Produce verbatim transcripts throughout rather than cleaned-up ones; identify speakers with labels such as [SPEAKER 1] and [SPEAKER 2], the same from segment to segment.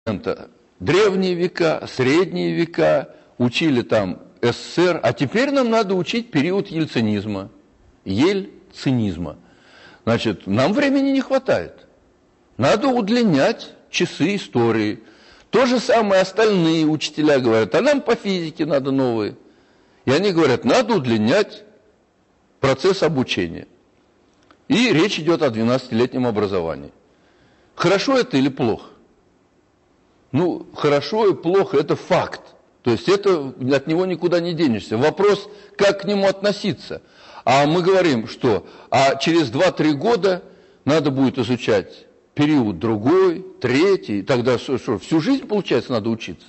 [SPEAKER 1] древние века, средние века, учили там СССР, а теперь нам надо учить период ельцинизма. Ельцинизма. Значит, нам времени не хватает. Надо удлинять часы истории. То же самое остальные учителя говорят, а нам по физике надо новые. И они говорят, надо удлинять процесс обучения. И речь идет о двенадцатилетнем образовании. Хорошо это или плохо? Ну, хорошо и плохо – это факт. То есть это, от него никуда не денешься. Вопрос, как к нему относиться. А мы говорим, что а через два-три года надо будет изучать период другой, третий, тогда что, что, всю жизнь, получается, надо учиться.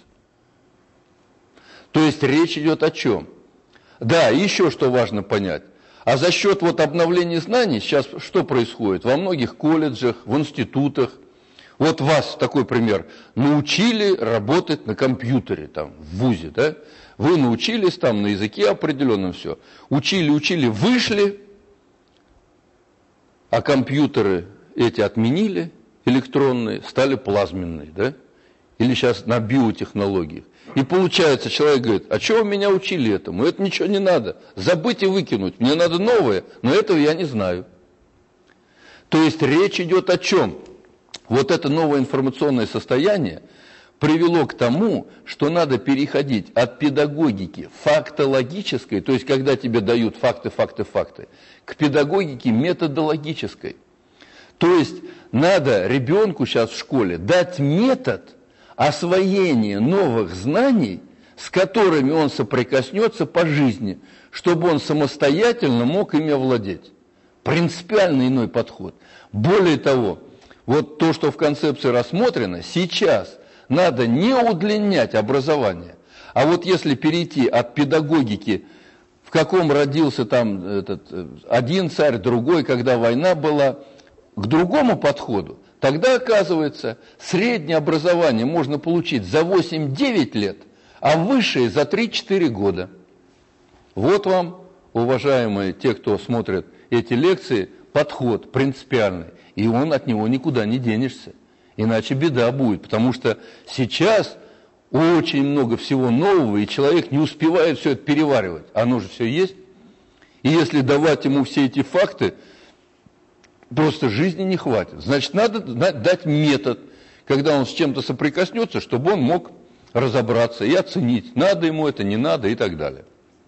[SPEAKER 1] То есть речь идет о чем? Да, еще что важно понять. А за счет вот обновления знаний сейчас что происходит? Во многих колледжах, в институтах. Вот вас, такой пример, научили работать на компьютере, там, в вузе, да? Вы научились там на языке определенном все. Учили, учили, вышли, а компьютеры эти отменили, электронные, стали плазменные, да? Или сейчас на биотехнологиях. И получается, человек говорит, а что вы меня учили этому? Это ничего не надо. Забыть и выкинуть. Мне надо новое, но этого я не знаю. То есть речь идет о чем? Вот это новое информационное состояние привело к тому, что надо переходить от педагогики фактологической, то есть когда тебе дают факты, факты, факты, к педагогике методологической. То есть надо ребенку сейчас в школе дать метод освоения новых знаний, с которыми он соприкоснется по жизни, чтобы он самостоятельно мог ими овладеть. Принципиально иной подход. Более того, вот то, что в концепции рассмотрено, сейчас надо не удлинять образование, а вот если перейти от педагогики, в каком родился там этот, один царь, другой, когда война была, к другому подходу, тогда, оказывается, среднее образование можно получить за восемь-девять лет, а высшее за три-четыре года. Вот вам, уважаемые те, кто смотрит эти лекции, подход принципиальный. И он от него никуда не денешься. Иначе беда будет. Потому что сейчас очень много всего нового, и человек не успевает все это переваривать. Оно же все есть. И если давать ему все эти факты, просто жизни не хватит. Значит, надо дать метод, когда он с чем-то соприкоснется, чтобы он мог разобраться и оценить, надо ему это, не надо и так далее.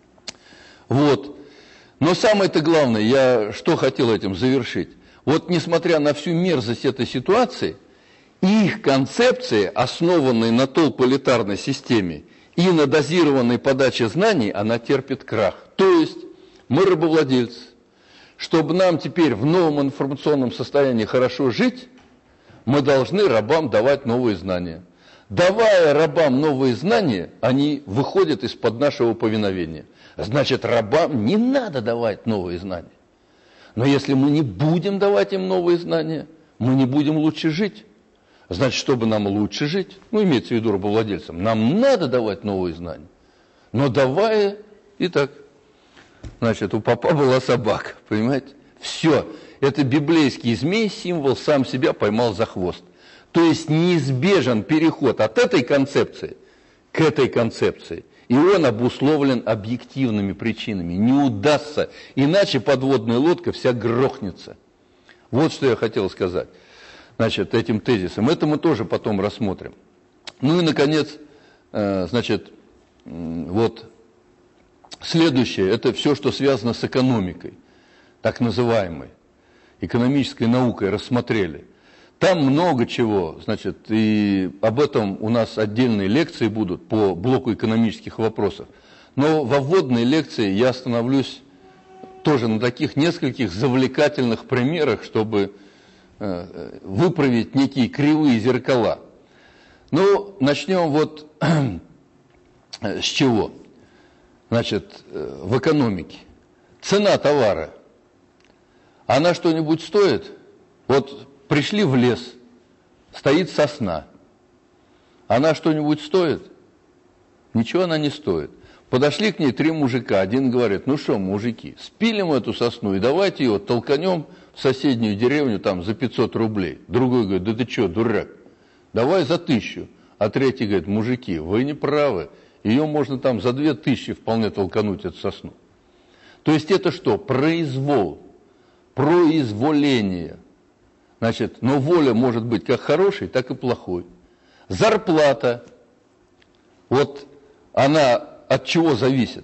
[SPEAKER 1] Вот. Но самое-то главное, я что хотел этим завершить. Вот несмотря на всю мерзость этой ситуации, их концепция, основанная на толполитарной системе и на дозированной подаче знаний, она терпит крах. То есть мы рабовладельцы. Чтобы нам теперь в новом информационном состоянии хорошо жить, мы должны рабам давать новые знания. Давая рабам новые знания, они выходят из-под нашего повиновения. Значит, рабам не надо давать новые знания. Но если мы не будем давать им новые знания, мы не будем лучше жить. Значит, чтобы нам лучше жить, ну, имеется в виду рабовладельцам, нам надо давать новые знания. Но давая, и так, значит, у попа была собака, понимаете? Все, это библейский змей, символ, сам себя поймал за хвост. То есть неизбежен переход от этой концепции к этой концепции. И он обусловлен объективными причинами. Не удастся, иначе подводная лодка вся грохнется. Вот что я хотел сказать, значит, этим тезисом. Это мы тоже потом рассмотрим. Ну и, наконец, значит, вот следующее, это все, что связано с экономикой, так называемой, экономической наукой, рассмотрели. Там много чего, значит, и об этом у нас отдельные лекции будут по блоку экономических вопросов. Но во вводной лекции я остановлюсь тоже на таких нескольких завлекательных примерах, чтобы э, выправить некие кривые зеркала. Ну, начнем вот с чего? Значит, в экономике. Цена товара, она что-нибудь стоит? Вот пришли в лес, стоит сосна. Она что-нибудь стоит? Ничего она не стоит. Подошли к ней три мужика. Один говорит, ну что, мужики, спилим эту сосну и давайте ее толканем в соседнюю деревню там за пятьсот рублей. Другой говорит, да ты что, дурак, давай за тысячу. а третий говорит: мужики, вы не правы, ее можно там за две тысячи вполне толкануть, эту сосну. То есть это что? Произвол, произволение. Значит, но воля может быть как хорошей, так и плохой. Зарплата, вот она от чего зависит?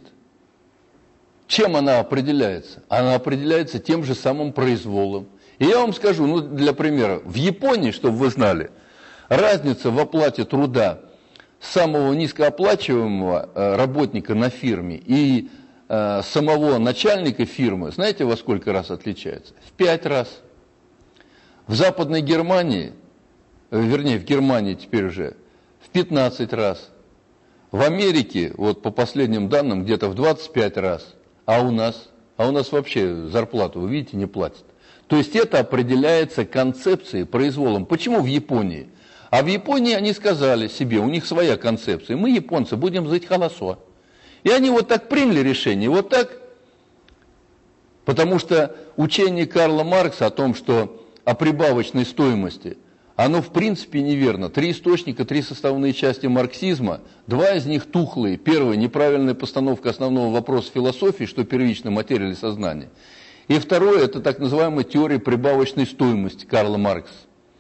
[SPEAKER 1] Чем она определяется? Она определяется тем же самым произволом. И я вам скажу, ну для примера, в Японии, чтобы вы знали, разница в оплате труда самого низкооплачиваемого работника на фирме и э, самого начальника фирмы, знаете, во сколько раз отличается? В пять раз. В Западной Германии, вернее, в Германии теперь уже, в пятнадцать раз. В Америке, вот по последним данным, где-то в двадцать пять раз. А у нас? А у нас вообще зарплату, вы видите, не платят. То есть это определяется концепцией, произволом. Почему в Японии? А в Японии они сказали себе, у них своя концепция, мы, японцы, будем жить хорошо. И они вот так приняли решение, вот так. Потому что учение Карла Маркса о том, что о прибавочной стоимости, оно в принципе неверно. Три источника, три составные части марксизма, два из них тухлые. Первый – неправильная постановка основного вопроса философии, что первично материя или сознание. И второе – это так называемая теория прибавочной стоимости Карла Маркса.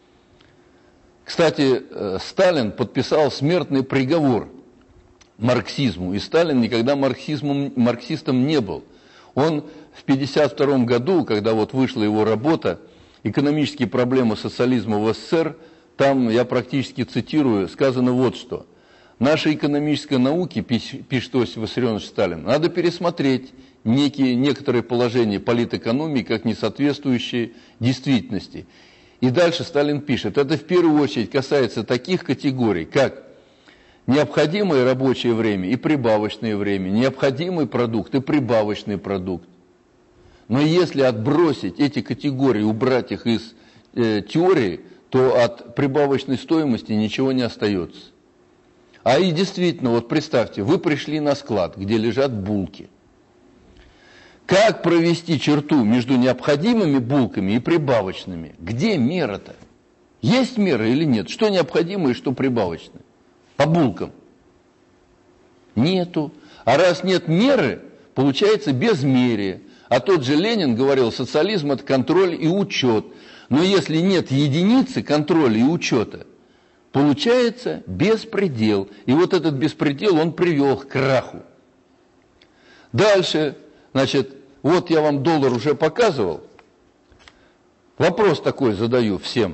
[SPEAKER 1] Кстати, Сталин подписал смертный приговор марксизму, и Сталин никогда марксизмом, марксистом не был. Он в пятьдесят втором году, когда вот вышла его работа «Экономические проблемы социализма в СССР», там, я практически цитирую, сказано вот что. «Нашей экономической науке, пишет Иосиф Виссарионович Сталин, надо пересмотреть некие, некоторые положения политэкономии, как не соответствующие действительности». И дальше Сталин пишет, это в первую очередь касается таких категорий, как необходимое рабочее время и прибавочное время, необходимый продукт и прибавочный продукт. Но если отбросить эти категории, убрать их из э, теории, то от прибавочной стоимости ничего не остается. А и действительно, вот представьте, вы пришли на склад, где лежат булки. Как провести черту между необходимыми булками и прибавочными? Где мера-то? Есть мера или нет? Что необходимо и что прибавочное? По булкам. Нету. А раз нет меры, получается безмерие. А тот же Ленин говорил, социализм – это контроль и учет. Но если нет единицы контроля и учета, получается беспредел. И вот этот беспредел, он привел к краху. Дальше, значит, вот я вам доллар уже показывал. Вопрос такой задаю всем.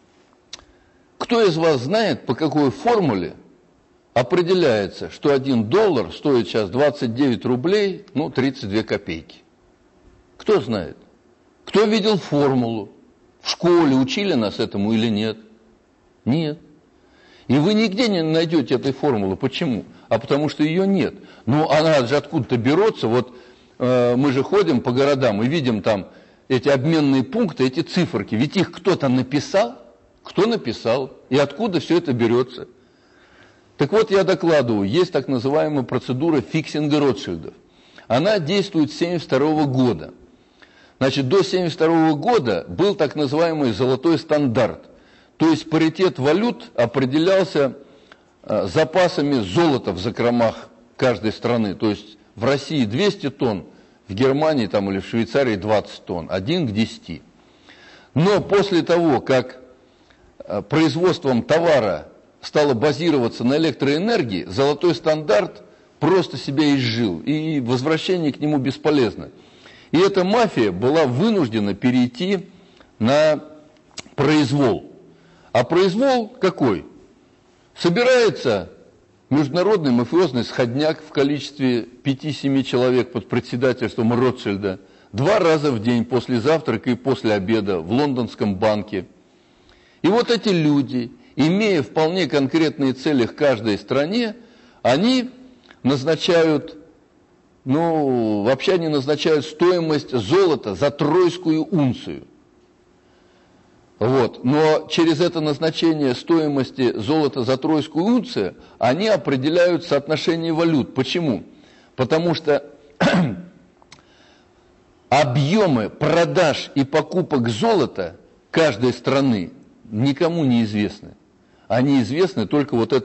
[SPEAKER 1] Кто из вас знает, по какой формуле определяется, что один доллар стоит сейчас двадцать девять рублей, ну, тридцать две копейки? Кто знает? Кто видел формулу? В школе учили нас этому или нет? Нет. И вы нигде не найдете этой формулы. Почему? А потому что ее нет. Ну, она же откуда-то берется. Вот э, мы же ходим по городам и видим там эти обменные пункты, эти циферки. Ведь их кто-то написал. Кто написал? И откуда все это берется? Так вот, я докладываю, есть так называемая процедура фиксинга Ротшильдов. Она действует с семьдесят второго года. Значит, до семьдесят второго года был так называемый золотой стандарт. То есть паритет валют определялся э, запасами золота в закромах каждой страны. То есть в России двести тонн, в Германии там, или в Швейцарии двадцать тонн, один к десяти. Но после того, как э, производством товара стало базироваться на электроэнергии, золотой стандарт просто себя изжил, и возвращение к нему бесполезно. И эта мафия была вынуждена перейти на произвол. А произвол какой? Собирается международный мафиозный сходняк в количестве пяти-семи человек под председательством Ротшильда два раза в день, после завтрака и после обеда, в лондонском банке. И вот эти люди, имея вполне конкретные цели в каждой стране, они назначают, ну, вообще они назначают стоимость золота за тройскую унцию. Вот. Но через это назначение стоимости золота за тройскую унцию они определяют соотношение валют. Почему? Потому что объемы продаж и покупок золота каждой страны никому не известны. Они известны только вот это.